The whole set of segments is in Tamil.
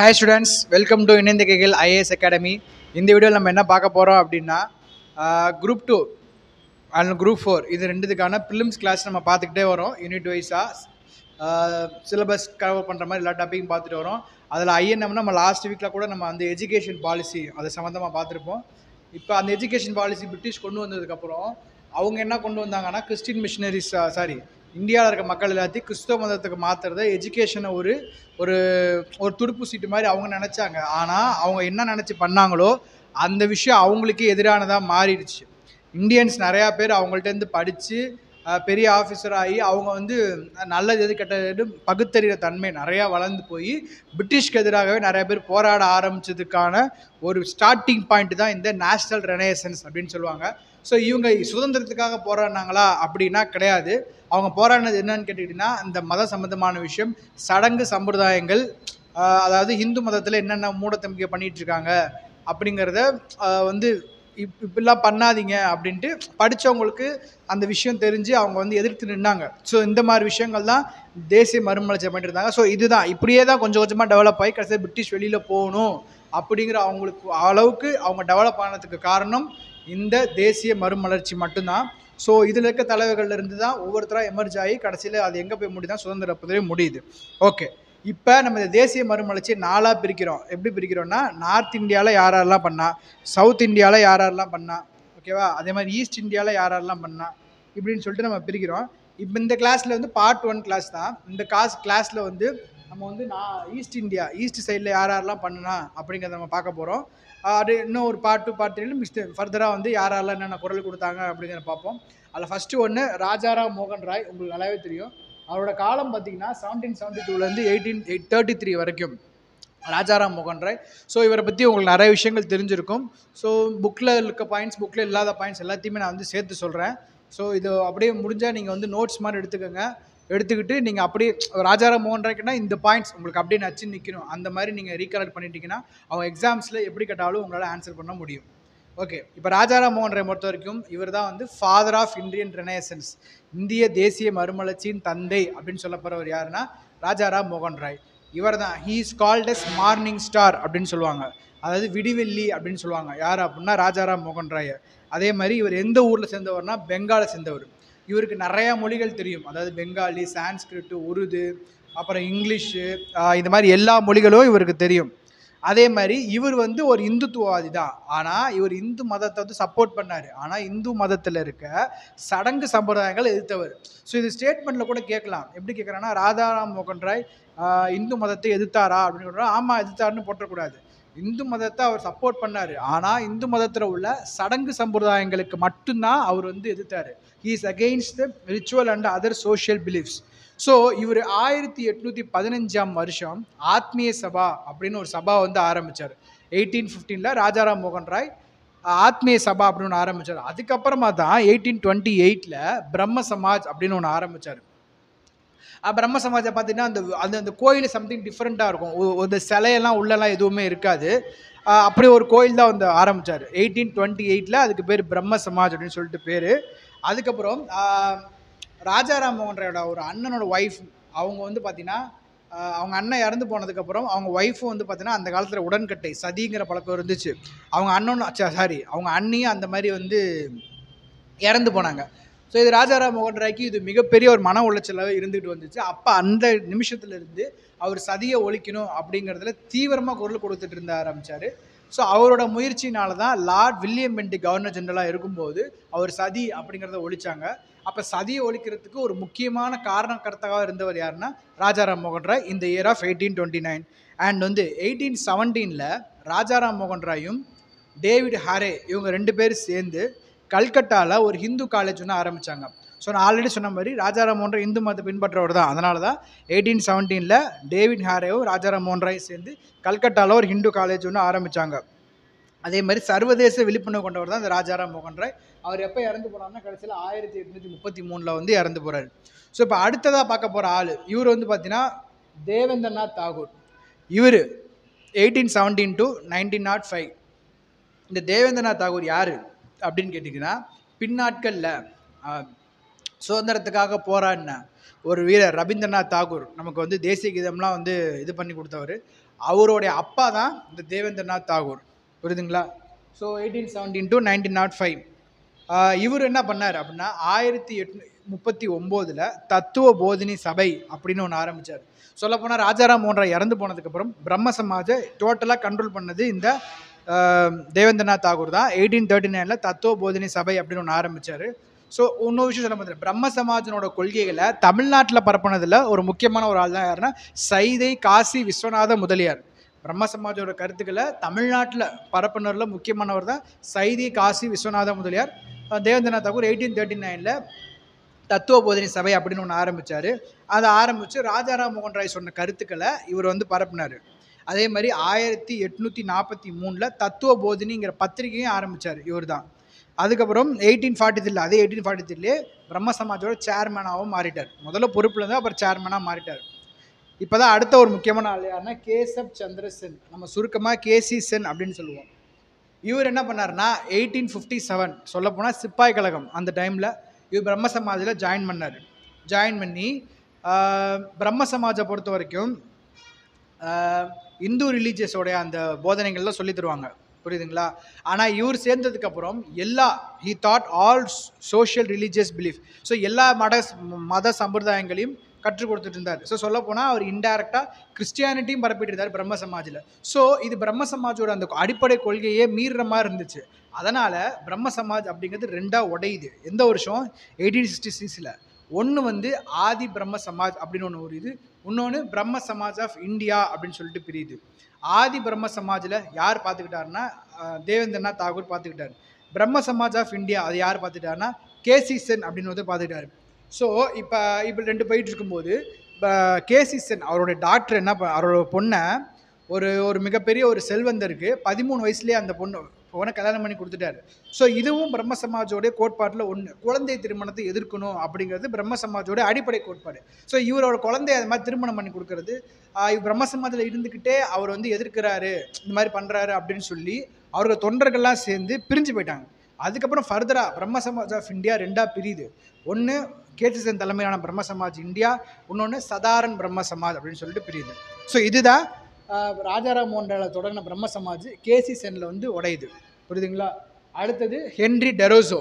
Hi students, welcome to Tnpsc IAS Academy. இந்த வீடியோவில் நம்ம என்ன பார்க்க போகிறோம் அப்படின்னா குரூப் 2 அண்ட் குரூப் 4 இது ரெண்டுத்துக்கான ப்ரிலிம்ஸ் கிளாஸ் நம்ம பார்த்துக்கிட்டே வரோம். யூனிட் வைஸாக சிலபஸ் கவர் பண்ணுற மாதிரி எல்லா டாப்பிக்கும் பார்த்துட்டு வரோம். அதில் ஐஎன்எம்னா நம்ம லாஸ்ட் வீக்கில் கூட நம்ம அந்த எஜுகேஷன் பாலிசி அது சம்மந்தமாக பார்த்துருப்போம். இப்போ அந்த எஜுகேஷன் பாலிசி பிரிட்டிஷ் கொண்டு வந்ததுக்கப்புறம் அவங்க என்ன கொண்டு வந்தாங்கன்னா கிறிஸ்டின் மிஷினரிஸ் இந்தியாவில் இருக்க மக்கள் எல்லாத்தையும் கிறிஸ்தவ மதத்துக்கு மாற்றுறத எஜுகேஷனை ஒரு ஒரு ஒரு துடுப்பு சீட்டு மாதிரி அவங்க நினச்சாங்க. ஆனால் அவங்க என்ன நினச்சி பண்ணாங்களோ அந்த விஷயம் அவங்களுக்கே எதிரானதாக மாறிடுச்சு. இந்தியன்ஸ் நிறையா பேர் அவங்கள்ட்டேருந்து படித்து பெரிய ஆஃபீஸர் ஆகி அவங்க வந்து நல்லது எது கெட்டது பகுத்தறிகிற தன்மை நிறையா வளர்ந்து போய் பிரிட்டிஷ்க்கு எதிராகவே நிறைய பேர் போராட ஆரம்பித்ததுக்கான ஒரு ஸ்டார்டிங் பாயிண்ட் தான் இந்த நேஷ்னல் ரெனேசன்ஸ் அப்படின்னு சொல்லுவாங்க. ஸோ இவங்க சுதந்திரத்துக்காக போராடினாங்களா அப்படின்னா கிடையாது. அவங்க போராடினது என்னன்னு கேட்டுக்கிட்டிங்கன்னா இந்த மத சம்பந்தமான விஷயம், சடங்கு சம்பிரதாயங்கள், அதாவது ஹிந்து மதத்தில் என்னென்ன மூடத்தம்பிக்கை பண்ணிகிட்ருக்காங்க அப்படிங்கிறத வந்து இப்படிலாம் பண்ணாதீங்க அப்படின்ட்டு படித்தவங்களுக்கு அந்த விஷயம் தெரிஞ்சு அவங்க வந்து எதிர்த்து நின்னாங்க. ஸோ இந்த மாதிரி விஷயங்கள் தான் தேசிய மறுமலர்ச்சி பண்ணிட்டு இருந்தாங்க. ஸோ இதுதான் இப்படியே தான் கொஞ்சம் கொஞ்சமாக டெவலப் ஆகி கடைசியாக பிரிட்டிஷ் வெளியில் போகணும் அப்படிங்கிற அவங்களுக்கு அளவுக்கு அவங்க டெவலப் ஆனதுக்கு காரணம் இந்த தேசிய மறுமலர்ச்சி மட்டும்தான். ஸோ இதில் இருக்க தலைவர்கள் இருந்து தான் ஒவ்வொருத்தராக எமர்ஜ் ஆகி கடைசியில் அது எங்கே போய் முடியுதான் சுதந்திர புதவே முடியுது. ஓகே, இப்போ நம்ம இந்த தேசிய மறுமலர்ச்சியை 4ஆக பிரிக்கிறோம். எப்படி பிரிக்கிறோம்னா நார்த் இந்தியாவில் யாரெல்லாம் பண்ணா, சவுத் இந்தியாவில் யாரெல்லாம் பண்ணா, ஓகேவா, அதே மாதிரி ஈஸ்ட் இந்தியாவில் யாரெல்லாம் பண்ணா இப்படின்னு சொல்லிட்டு நம்ம பிரிக்கிறோம். இப்போ இந்த கிளாஸில் வந்து பார்ட் 1 கிளாஸ் தான். இந்த கிளாஸில் வந்து நம்ம வந்து ஈஸ்ட் சைடில் யாரெல்லாம் பண்ணுனா அப்படிங்கிறத நம்ம பார்க்க போகிறோம். அது இன்னும் ஒரு பார்ட் 2 பார்ட் 3 ஃபர்தராக வந்து யாரெல்லாம் என்னென்ன குரல் கொடுத்தாங்க அப்படிங்கிறத பார்ப்போம். அதில் ஃபஸ்ட்டு ஒன்று ராஜாராம் மோகன் ராய். உங்களுக்கு நல்லாவே தெரியும். அவரோட காலம் பார்த்தீங்கன்னா 1772லேருந்து 1833 வரைக்கும் ராஜாராம் மோகன் ராய். ஸோ இவரை பற்றி உங்களுக்கு நிறைய விஷயங்கள் தெரிஞ்சிருக்கும். ஸோ புக்கில் இருக்க பாயிண்ட்ஸ், புக்கில் இல்லாத பாயிண்ட்ஸ் எல்லாத்தையுமே நான் வந்து சேர்த்து சொல்கிறேன். ஸோ இது அப்படியே முடிஞ்சால் நீங்கள் வந்து நோட்ஸ் மாதிரி எடுத்துக்கிட்டு நீங்கள் அப்படியே ராஜாராம் மோகன் ராய்க்குன்னா இந்த பாயிண்ட்ஸ் உங்களுக்கு அப்படியே நச்சு நிற்கணும். அந்த மாதிரி நீங்கள் ரீகலெக்ட் பண்ணிட்டீங்கன்னா அவங்க எக்ஸாம்ஸில் எப்படி கேட்டாலும் உங்களால் ஆன்சர் பண்ண முடியும். ஓகே, இப்போ ராஜாராம் மோகன் ராய் பொறுத்த வரைக்கும் இவர் தான் வந்து ஃபாதர் ஆஃப் இந்தியன் ரெனேசன்ஸ், இந்திய தேசிய மறுமலர்ச்சியின் தந்தை அப்படின்னு சொல்லப்படுறவர் யாருன்னா ராஜாராம் மோகன் ராய். இவர் தான் he is called as morning star அப்படின்னு சொல்லுவாங்க, அதாவது விடிவெள்ளி அப்படின்னு சொல்லுவாங்க. யார் அப்படின்னா ராஜாராம் மோகன் ராய். அதே மாதிரி இவர் எந்த ஊரில் சேர்ந்தவர்னா பெங்காலை சேர்ந்தவர். இவருக்கு நிறையா மொழிகள் தெரியும், அதாவது பெங்காலி, சான்ஸ்கிரிட்டு, உருது, அப்புறம் இங்கிலீஷு, இந்த மாதிரி எல்லா மொழிகளும் இவருக்கு தெரியும். அதே மாதிரி இவர் வந்து ஒரு இந்துத்துவவாதி தான். ஆனால் இவர் இந்து மதத்தை வந்து சப்போர்ட் பண்ணார். ஆனால் இந்து மதத்தில் இருக்க சடங்கு சம்பிரதாயங்கள் எதிர்த்தவர். ஸோ இது ஸ்டேட்மெண்ட்டில் கூட கேட்கலாம். எப்படி கேட்குறாங்கன்னா ராஜாராம் மோகன் ராய் இந்து மதத்தை எதிர்த்தாரா அப்படின்னு சொல்கிறார். ஆமாம், எதிர்த்தாருன்னு போட்டக்கூடாது. இந்து மதத்தை அவர் சப்போர்ட் பண்ணார். ஆனால் இந்து மதத்தில் உள்ள சடங்கு சம்பிரதாயங்களுக்கு மட்டும்தான் அவர் வந்து எதிர்த்தார். He is against the ritual and other social beliefs. So இவர் 1815 ஆத்மீய சபா அப்படின்னு ஒரு சபா வந்து ஆரம்பித்தார். 1815 ராஜாராம் மோகன் ராய் ஆத்மீய சபா அப்படின்னு ஒன்று ஆரம்பித்தார். அதுக்கப்புறமா தான் 1828 பிரம்ம சமாஜ் அப்படின்னு ஒன்று ஆரம்பித்தார். பிரம்ம சமாஜை பார்த்தீங்கன்னா அந்த கோயில் சம்திங் டிஃப்ரெண்ட்டாக இருக்கும். ஒரு சிலையெல்லாம் உள்ளெல்லாம் எதுவுமே இருக்காது. அப்படி ஒரு கோயில் தான் வந்து ஆரம்பித்தார் 1828. அதுக்கு பேர் பிரம்ம சமாஜ் அப்படின்னு சொல்லிட்டு பேர். அதுக்கப்புறம் ராஜாராம் மோகன் ராயோட ஒரு அண்ணனோட ஒய்ஃப், அவங்க வந்து பார்த்தீங்கன்னா அவங்க அண்ணன் இறந்து போனதுக்கப்புறம் அவங்க ஒய்ஃபும் வந்து பார்த்தீங்கன்னா அந்த காலத்தில் உடன்கட்டை சதிங்கிற பழக்கம் இருந்துச்சு. அவங்க அண்ணியும் அந்த மாதிரி வந்து இறந்து போனாங்க. ஸோ இது ராஜாராம் மோகன் ராய்க்கு இது மிகப்பெரிய ஒரு மன உளைச்சலாக இருந்துகிட்டு வந்துச்சு. அப்போ அந்த நிமிஷத்துலேருந்து அவர் சதியை ஒழிக்கணும் அப்படிங்கிறதுல தீவிரமாக குரல் கொடுத்துட்டு இருந்த ஆரம்பித்தார். ஸோ அவரோட முயற்சினால தான் லார்ட் வில்லியம் பென்ட் கவர்னர் ஜெனரலாக இருக்கும்போது அவர் சதி அப்படிங்கிறத ஒழிச்சாங்க. அப்போ சதியை ஒழிக்கிறதுக்கு ஒரு முக்கியமான காரணக்கர்த்தாக இருந்தவர் யாருன்னா ராஜாராம் மோகன் ராய் இந்த இயர் ஆஃப் 1829. அண்ட் வந்து 1817 ராஜாராம் மோகன் ராயும் டேவிட் ஹாரே இவங்க 2 பேரும் சேர்ந்து கல்கட்டாவில் ஒரு ஹிந்து காலேஜ் ஒன்று ஆரம்பித்தாங்க. ஸோ நான் ஆல்ரெடி சொன்ன மாதிரி ராஜாராம் மோகன் ராய் இந்து மதத்தை பின்பற்றவர் தான். அதனால தான் 1817 டேவிட் ஹாரேவும் ராஜாராம் மோகன் ராய் சேர்ந்து கல்கட்டாவில் ஒரு ஹிந்து காலேஜ் ஒன்று ஆரம்பித்தாங்க. அதே மாதிரி சர்வதேச விழிப்புணர்வு கொண்டவர் தான் இந்த ராஜாராம் மோகன் ராய். அவர் எப்போ இறந்து போனார்னா கடைசியில் 1833 வந்து இறந்து போகிறார். ஸோ இப்போ அடுத்ததாக பார்க்க போகிற ஆள் இவர் வந்து பார்த்தீங்கன்னா தேவேந்திரநாத் தாகூர். இவர் 1817 to 1905. இந்த தேவேந்திரநாத் தாகூர் யார் அப்படின்னு கேட்டிங்கன்னா பின்னாட்களில் சுதந்திரத்துக்காக போராடின ஒரு வீரர் ரவீந்திரநாத் தாகூர் நமக்கு வந்து தேசிய கீதம்லாம் வந்து இது பண்ணி கொடுத்தவர். அவருடைய அப்பா தான் இந்த தேவேந்திரநாத் தாகூர். புரியுதுங்களா? ஸோ 1817 to 1905 இவர் என்ன பண்ணார் அப்படின்னா 1839 தத்துவ போதினி சபை அப்படின்னு ஒன்று ஆரம்பித்தார். சொல்லப்போனால் ராஜாராம் மோகன் ராய் இறந்து போனதுக்கப்புறம் பிரம்ம சமாஜை டோட்டலாக கண்ட்ரோல் பண்ணது இந்த தேவேந்திரநாத் தாகூர் தான். 1839 தத்துவ போதினி சபை அப்படின்னு ஒன்று ஆரம்பித்தார். ஸோ இன்னொரு விஷயம் சொல்ல முடியாது, பிரம்ம சமாஜனோட கொள்கைகளை தமிழ்நாட்டில் பரப்புனதில் ஒரு முக்கியமான ஒரு ஆள் தான் யாருன்னா சைதை காசி விஸ்வநாத முதலியார். பிரம்ம சமாஜோட கருத்துக்களை தமிழ்நாட்டில் பரப்புனரில் முக்கியமானவர் தான் சைதை காசி விஸ்வநாத முதலியார். தேவேந்திரநாத் தாகூர் 1839 தத்துவ போதினி சபை அப்படின்னு ஒன்று ஆரம்பித்தார். அதை ஆரம்பித்து ராஜாராம் மோகன் ராய் சொன்ன கருத்துக்களை இவர் வந்து பரப்புனார். அதே மாதிரி 1843 தத்துவ போதினிங்கிற பத்திரிகையும் ஆரம்பித்தார் இவர் தான். அதுக்கப்புறம் 1843 அதே 1843 பிரம்ம சமாஜோட சேர்மேனாகவும் மாறிட்டார். முதல்ல பொறுப்பில் இருந்தால் அப்புறம் சேர்மேனாக மாறிட்டார். இப்போ தான் அடுத்த ஒரு முக்கியமான ஆள் யாருன்னா கேசப் சந்திர சென், நம்ம சுருக்கமாக கேசி சென் அப்படின்னு சொல்லுவோம். இவர் என்ன பண்ணார்னா 1857 சொல்லப்போனால் சிப்பாய் கழகம் அந்த டைமில் இவர் பிரம்ம சமாஜில் ஜாயின் பண்ணார். ஜாயின் பண்ணி பிரம்ம சமாஜை பொறுத்த வரைக்கும் இந்து ரிலீஜியஸோடைய அந்த போதனைகள்லாம் சொல்லி தருவாங்க. புரியுதுங்களா? ஆனால் இவர் சேர்ந்ததுக்கப்புறம் he thought all social religious belief. So எல்லா மத சம்பிரதாயங்களையும் கற்றுக் கொடுத்துட்டு இருந்தார். ஸோ சொல்ல போனால் அவர் இன்டைரக்டாக கிறிஸ்டியானிட்டியும் பரப்பிட்டு இருந்தார் பிரம்ம சமாஜில். ஸோ இது பிரம்ம சமாஜோட அந்த அடிப்படை கொள்கையே மீறுற மாதிரி இருந்துச்சு. அதனால் பிரம்ம சமாஜ் அப்படிங்கிறது ரெண்டாக உடையுது. எந்த வருஷம்? 1866. ஒன்று வந்து ஆதி பிரம்ம சமாஜ் அப்படின்னு ஒன்று ஒரு இது, இன்னொன்று பிரம்ம சமாஜ் ஆஃப் இந்தியா அப்படின்னு சொல்லிட்டு பிரியுது. ஆதி பிரம்ம சமாஜில் யார் பார்த்துக்கிட்டாருன்னா தேவேந்திரநாத் தாகூர் பார்த்துக்கிட்டார். பிரம்ம சமாஜ் ஆஃப் இந்தியா அது யார் பார்த்துக்கிட்டாருன்னா கேசி சென் அப்படின்னு வந்து பார்த்துக்கிட்டாரு. ஸோ இப்போ ரெண்டு போயிட்டு இருக்கும்போது கேசி சென் அவருடைய டாக்டர் அவரோட பொண்ணை ஒரு மிகப்பெரிய ஒரு செல்வந்தருக்கு 13 வயசுலேயே அந்த பொண்ணை கல்யாணம் பண்ணி கொடுத்துட்டாரு. ஸோ இதுவும் பிரம்ம சமாஜோடைய கோட்பாட்டில் ஒன்று, குழந்தை திருமணத்தை எதிர்க்கணும் அப்படிங்கிறது பிரம்ம சமாஜோட அடிப்படை கோட்பாடு. ஸோ இவரோட குழந்தைய அது மாதிரி திருமணம் பண்ணி கொடுக்கறது பிரம்ம சமாஜில் இருந்துக்கிட்டே அவர் வந்து எதிர்க்கிறாரு, இந்த மாதிரி பண்ணுறாரு அப்படின்னு சொல்லி அவர்கள் தொண்டர்கள்லாம் சேர்ந்து பிரிஞ்சு போயிட்டாங்க. அதுக்கப்புறம் ஃபர்தராக பிரம்ம சமாஜ் ஆஃப் இந்தியா ரெண்டாக பிரியுது. ஒன்று கேசிசன் தலைமையிலான பிரம்ம சமாஜ் இந்தியா, இன்னொன்று சதாரன் பிரம்ம சமாஜ் அப்படின்னு சொல்லிட்டு பிரியுது. ஸோ இதுதான் ராஜாராம் மோகன் ராய் தொடங்கின பிரம்ம சமாஜ் கேசி சென்னில் வந்து உடையுது. புரியுதுங்களா? அடுத்தது ஹென்ரி டெரோசோ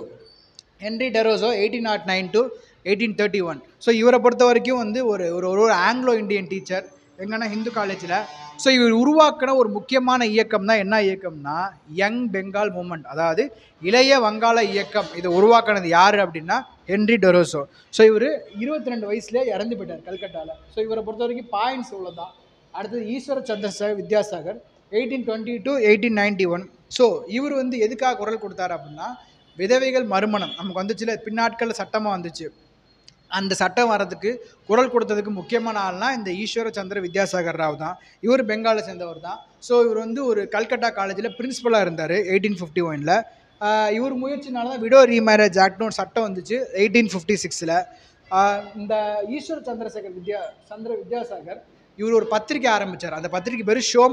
1809 to 1831. ஸோ இவரை பொறுத்த வரைக்கும் வந்து ஒரு ஆங்கிலோ இந்தியன் டீச்சர், எங்கன்னா ஹிந்து காலேஜில். ஸோ இவர் உருவாக்கின ஒரு முக்கியமான இயக்கம் தான் என்ன இயக்கம்னா யங் பெங்கால் மூமெண்ட், அதாவது இளைய வங்காள இயக்கம். இதை உருவாக்கினது யார் அப்படின்னா ஹென்ரி டெரோசோ. ஸோ இவர் 22 வயசுலேயே இறந்து போயிட்டார் கல்கட்டாவில். ஸோ இவரை பொறுத்த வரைக்கும் பாயிண்ட்ஸ் இவ்வளோதான். அடுத்தது ஈஸ்வர சந்திரசேகர் வித்யாசாகர் 1820 to 1891. ஸோ இவர் வந்து எதுக்காக குரல் கொடுத்தாரு அப்படின்னா விதவைகள் மறுமணம் நமக்கு வந்துச்சுல, பின்னாட்களில் சட்டமாக வந்துச்சு. அந்த சட்டம் வர்றதுக்கு குரல் கொடுத்ததுக்கு முக்கியமான ஆள்னா இந்த ஈஸ்வர சந்திர வித்யாசாகர் ராவ் தான். இவர் பெங்காலை சேர்ந்தவர் தான். ஸோ இவர் வந்து ஒரு கல்கட்டா காலேஜில் பிரின்சிபலாக இருந்தார் 1851. இவர் முயற்சினால தான் விடோ ரீமேரேஜ் ஆக்ட்னு ஒரு சட்டம் வந்துச்சு 1856. இந்த ஈஸ்வர சந்திர வித்யாசாகர் இவர் ஒரு பத்திரிக்கை ஆரம்பித்தார். அந்த பத்திரிக்கை பேர் ஷோம்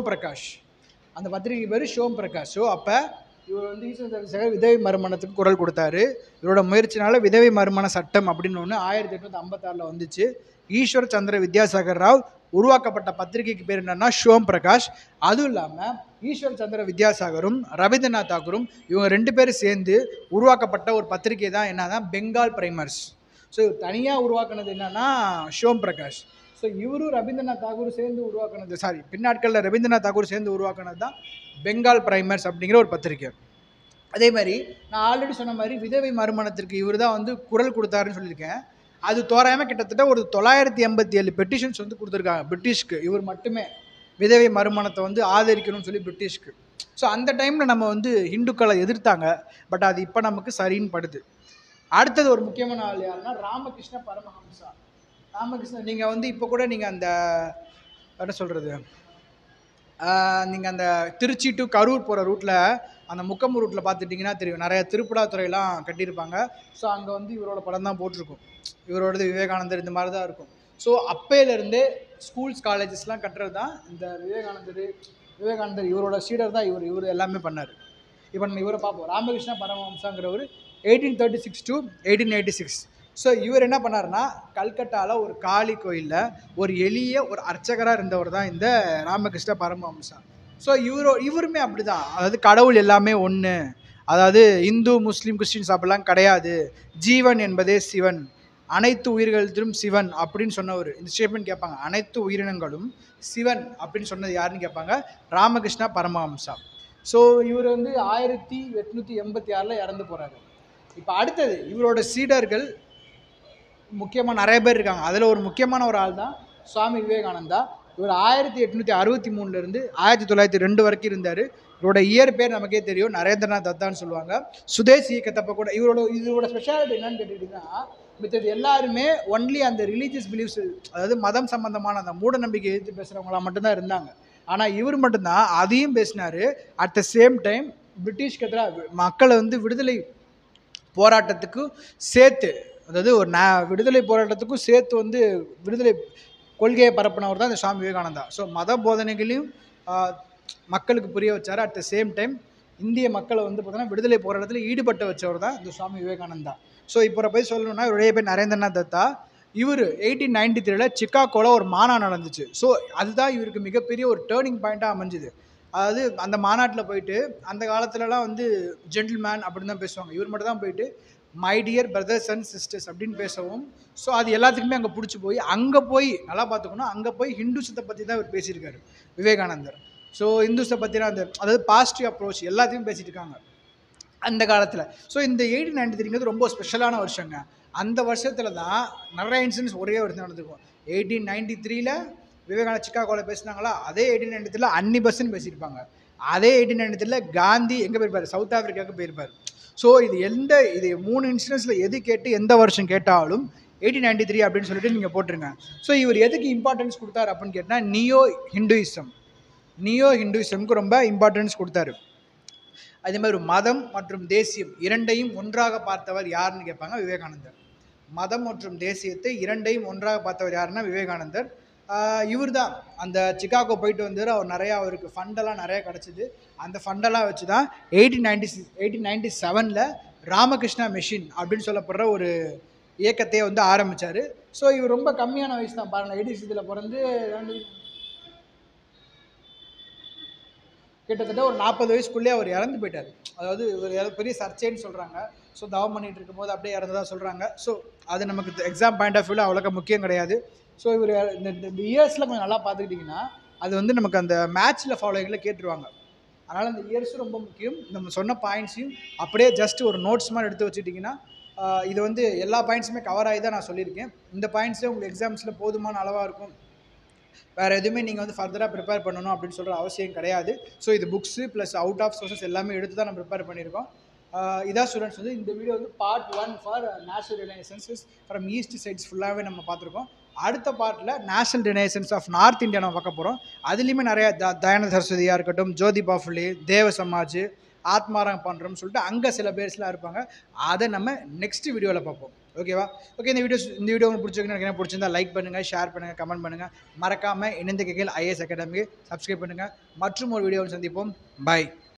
பிரகாஷ். ஸோ அப்போ இவர் வந்து ஈஸ்வர சந்திரசேகர் விதவை மறுமணத்துக்கு குரல் கொடுத்தாரு. இவரோட முயற்சினால விதவை மறுமண சட்டம் அப்படின்னு ஒன்று 1856 வந்துச்சு. ஈஸ்வர சந்திர வித்யாசாகர் ராவ் உருவாக்கப்பட்ட பத்திரிகைக்கு பேர் என்னன்னா ஷோம் பிரகாஷ். அதுவும் இல்லாமல் ஈஸ்வர சந்திர வித்யாசாகரும் ரவீந்திரநாத் தாகூரும் இவங்க 2 பேரும் சேர்ந்து உருவாக்கப்பட்ட ஒரு பத்திரிகை தான் என்னன்னா பெங்கால் பிரைமர்ஸ். ஸோ தனியாக உருவாக்குனது என்னன்னா ஷோம் பிரகாஷ். ஸோ இவரும் ரவீந்திரநாத் தாகூர் சேர்ந்து உருவாக்குனது, பின்னாட்களில் ரவீந்திரநாத் தாகூர் சேர்ந்து உருவாக்குனது தான் பெங்கால் பிரைமர்ஸ் அப்படிங்கிற ஒரு பத்திரிகை. அதே மாதிரி நான் ஆல்ரெடி சொன்ன மாதிரி விதவை மறுமணத்திற்கு இவர் தான் வந்து குரல் கொடுத்தாருன்னு சொல்லியிருக்கேன். அது தோராயமாக கிட்டத்தட்ட ஒரு 987 பெட்டிஷன்ஸ் வந்து கொடுத்துருக்காங்க பிரிட்டிஷ்க்கு. இவர் மட்டுமே விதவை மறுமணத்தை வந்து ஆதரிக்கணும்னு சொல்லி பிரிட்டிஷ்க்கு. ஸோ அந்த டைமில் நம்ம வந்து ஹிந்துக்களை எதிர்த்தாங்க. பட் அது இப்போ நமக்கு சரின்னு படுது. அடுத்தது ஒரு முக்கியமான ஆள் யாருன்னா ராமகிருஷ்ண பரமஹம்சா. நீங்கள் வந்து இப்போ கூட நீங்கள் அந்த என்ன சொல்கிறது, நீங்கள் அந்த திருச்சி டு கரூர் போகிற ரூட்டில் அந்த முக்கம்பு ரூட்டில் பார்த்துட்டிங்கன்னா தெரியும், நிறைய திருப்பலாத்துறையெல்லாம் கட்டியிருப்பாங்க. ஸோ அங்கே வந்து இவரோட படம் தான் போட்டிருக்கும். இவரோடது விவேகானந்தர் இந்த மாதிரி தான் இருக்கும். ஸோ அப்பையிலேருந்தே ஸ்கூல்ஸ் காலேஜஸ்லாம் கட்டுறது தான் இந்த விவேகானந்தர் இவரோட சீடர் தான். இவர் எல்லாமே பண்ணார். இப்போ நம்ம இவரை பார்ப்போம். ராமகிருஷ்ண பரமஹம்சாங்கிறவர் 1836 to 1886. ஸோ இவர் என்ன பண்ணாருன்னா கல்கட்டாவில் ஒரு காளி கோயிலில் ஒரு எளிய ஒரு அர்ச்சகராக இருந்தவர் தான் இந்த ராமகிருஷ்ண பரமஹம்சா. ஸோ இவருமே அப்படி தான், அதாவது கடவுள் எல்லாமே ஒன்று, அதாவது இந்து முஸ்லீம் கிறிஸ்டின்ஸ் அப்படிலாம் கிடையாது, ஜீவன் என்பதே சிவன், அனைத்து உயிர்களிலும் சிவன் அப்படின்னு சொன்னவர். இந்த ஸ்டேட்மெண்ட் கேட்பாங்க, அனைத்து உயிரினங்களும் சிவன் அப்படின்னு சொன்னது யாருன்னு கேட்பாங்க, ராமகிருஷ்ண பரமஹம்சா. ஸோ இவர் வந்து 1886 இறந்து போகிறாரு. இப்போ அடுத்தது இவரோட சீடர்கள் முக்கியமாக நிறைய பேர் இருக்காங்க. அதில் ஒரு முக்கியமான ஒரு ஆள் தான் சுவாமி விவேகானந்தா. இவர் 1863 1902 வரைக்கும் இருந்தார். இவரோட பேர் நமக்கே தெரியும், நரேந்திரநாத் தத்தான்னு சொல்லுவாங்க. சுதேசி இயக்கத்தப்போ கூட இதோட ஸ்பெஷாலிட்டி என்னன்னு கேட்டுக்கிட்டிங்கன்னா, மித்தது எல்லாருமே ஒன்லி அந்த ரிலீஜியஸ் பிலீஃப்ஸ், அதாவது மதம் சம்பந்தமான அந்த மூட நம்பிக்கை எதிர்த்து பேசுகிறவங்களா மட்டும்தான் இருந்தாங்க. ஆனால் இவர் மட்டும்தான் அதையும் பேசினார். அட் த சேம் டைம் பிரிட்டிஷ்க்கு எதிராக மக்களை வந்து விடுதலை போராட்டத்துக்கும் சேர்த்து, அதாவது ஒரு விடுதலை போராட்டத்துக்கும் சேர்த்து வந்து விடுதலை கொள்கையை பரப்பினவர் தான் இந்த சுவாமி விவேகானந்தா. ஸோ மத போதனைகளையும் மக்களுக்கு புரிய வச்சார். அட் த சேம் டைம் இந்திய மக்களை வந்து பார்த்தீங்கன்னா விடுதலை போராட்டத்தில் ஈடுபட்டு வச்சவர் தான் இந்த சுவாமி விவேகானந்தா. ஸோ இப்போ போய் சொல்லணும்னா இவருடைய பேர் நரேந்திரநாத் தத்தா. இவர் 1893 சிக்காகோவில் ஒரு மாநாடு நடந்துச்சு. ஸோ அதுதான் இவருக்கு மிகப்பெரிய ஒரு டேர்னிங் பாயிண்ட்டாக அமைஞ்சுது. அதாவது அந்த மாநாட்டில் போயிட்டு அந்த காலத்துலலாம் வந்து ஜென்டில்மேன் அப்படின்னு தான் பேசுவாங்க. இவர் மட்டும் தான் போயிட்டு my dear brothers and sisters அப்படின்னு பேசவும், ஸோ அது எல்லாத்துக்குமே அங்கே பிடிச்சி போய் அங்கே போய் நல்லா பார்த்துக்கணும், அங்கே போய் ஹிந்துஸத்தை பற்றி தான் இவர் பேசியிருக்காரு விவேகானந்தர். ஸோ இந்துஸை பற்றின அந்த அதாவது பாசிட்டிவ் அப்ரோச் எல்லாத்தையும் பேசிட்டு இருக்காங்க அந்த காலத்தில். ஸோ இந்த 1893 ரொம்ப ஸ்பெஷலான வருஷங்க. அந்த வருஷத்தில் தான் நிறைய இன்சிடென்ட்ஸ் ஒரே வருஷம் நடந்திருக்கும். 1893 விவேகானந்தா சிக்காகோவில் பேசினாங்களா, அதே 1893 அன்னி பெசன்ட் பேசியிருப்பாங்க. அதே 1893 காந்தி எங்கே போயிருப்பார், சவுத் ஆஃப்ரிக்காவுக்கு போயிருப்பார். ஸோ இது 3 இன்சிடென்ட்ஸில் எது கேட்டு எந்த வருஷம் கேட்டாலும் 1893 அப்படின்னு சொல்லிட்டு நீங்கள் போட்டுருங்க. ஸோ இவர் எதுக்கு இம்பார்ட்டன்ஸ் கொடுத்தாரு அப்படின்னு கேட்டால் நியோ ஹிந்துயிசம்க்கு ரொம்ப இம்பார்ட்டன்ஸ் கொடுத்தாரு. அதே மாதிரி மதம் மற்றும் தேசியம் இரண்டையும் ஒன்றாக பார்த்தவர் யாருன்னு கேட்பாங்க, விவேகானந்தர். மதம் மற்றும் தேசியத்தை இரண்டையும் ஒன்றாக பார்த்தவர் யாருன்னா விவேகானந்தர். இவர் தான் அந்த சிக்காகோ போயிட்டு வந்தார். அவர் நிறையா அவருக்கு ஃபண்டெல்லாம் நிறையா கிடச்சிது. அந்த ஃபண்டெல்லாம் வச்சு தான் 1897 ராமகிருஷ்ணா மிஷின் அப்படின்னு சொல்லப்படுற ஒரு இயக்கத்தையே வந்து ஆரம்பித்தார். ஸோ இவர் ரொம்ப கம்மியான வயசு தான் பாருங்கள், 86 பிறந்து கிட்டத்தட்ட ஒரு 40 வயசுக்குள்ளே அவர் இறந்து போயிட்டார். அதாவது ஒரு பெரிய சர்ச்சைன்னு சொல்கிறாங்க. ஸோ தவம் பண்ணிகிட்டு இருக்கும்போது அப்படியே இறந்ததாக சொல்கிறாங்க. ஸோ அது நமக்கு எக்ஸாம் பாயிண்ட் ஆஃப் வியூவில் அவ்வளோக்கா முக்கியம் கிடையாது. ஸோ இவர் இந்த இயர்ஸில் கொஞ்சம் நல்லா பார்த்துக்கிட்டிங்கன்னா அது வந்து நமக்கு அந்த மேட்ச்சில் ஃபாலோயிங்கில் கேட்டுருவாங்க. அதனால் அந்த இயர்ஸும் ரொம்ப முக்கியம். நம்ம சொன்ன பாயிண்ட்ஸையும் அப்படியே ஜஸ்ட் ஒரு நோட்ஸ் மாதிரி எடுத்து வச்சுட்டிங்கன்னா இது வந்து எல்லா பாயிண்ட்ஸுமே கவர் ஆகி தான் நான் சொல்லியிருக்கேன். இந்த பாயிண்ட்ஸே உங்களுக்கு எக்ஸாம்ஸில் போதுமான அளவாக இருக்கும். வேறு எதுவுமே நீங்கள் வந்து ஃபர்தராக ப்ரிப்பேர் பண்ணணும் அப்படின்னு சொல்கிற அவசியம் கிடையாது. ஸோ இது books plus out of sources எல்லாமே எடுத்து தான் நம்ம ப்ரிப்பேர் பண்ணியிருக்கோம். இதான் ஸ்டூடெண்ட்ஸ் வந்து இந்த வீடியோ வந்து part 1 for national renaissance from east sides ஃபுல்லாகவே நம்ம பார்த்துருக்கோம். அடுத்த பார்ட்டில் national renaissance of north India நம்ம பார்க்க போகிறோம். அதுலேயுமே நிறையா தயானந்த சரஸ்வதியாக இருக்கட்டும், ஜோதிபா ஃபுலே, தேவ சமாஜ், ஆத்மாராம் பண்ணுறோம்னு சொல்லிட்டு அங்கே சில பேர்ஸ்லாம் இருப்பாங்க. அதை நம்ம நெக்ஸ்ட் வீடியோவில் பார்ப்போம். ஓகேவா? ஓகே, இந்த வீடியோ உங்களுக்கு பிடிச்சிருக்குன்னு பிடிச்சிருந்தா லைக் பண்ணுங்கள், ஷேர் பண்ணுங்கள், கமெண்ட் பண்ணுங்கள். மறக்காமல் இணைந்த கைகள் ஐஏஎஸ் அகாடமிக்கு சப்ஸ்கிரைப் பண்ணுங்கள். மற்றும் ஒரு வீடியோவில் சந்திப்போம். பை.